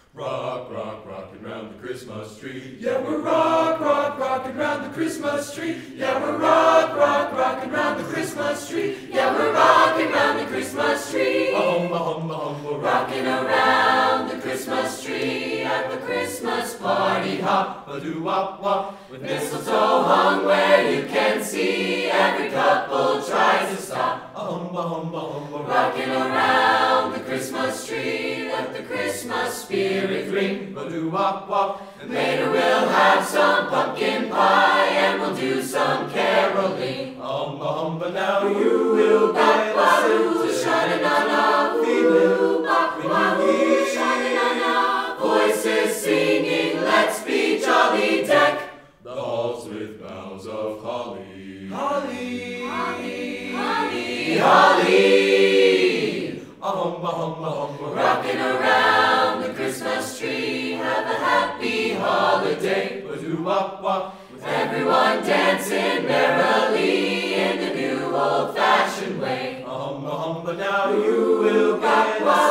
Rock, rock, rockin' round the Christmas tree. Yeah, we're rockin' round the Christmas tree. Yeah, we're rockin' round the Christmas tree. Yeah, we're rockin' round the Christmas tree. We're Rockin' around the Christmas tree at the Christmas party hop. a-doo-wop-wop. With mistletoe hung where you can see, every couple tries to stop. Rockin' around the Christmas tree, let the Christmas spirit ring. A-doo-wop-wop. And later we'll have some pumpkin pie and we'll do some caroling. But now you will get a sense of Sha-na-na-na, feeling when you hear sha-na-na-na, voices singing, let's be jolly, deck the halls with boughs of holly. holly, holly, holly, holly. We're Rockin' around the Christmas tree, have a happy holiday. a-doo-wop-wop. With everyone dancing merrily in the new old-fashioned way. But now you will get a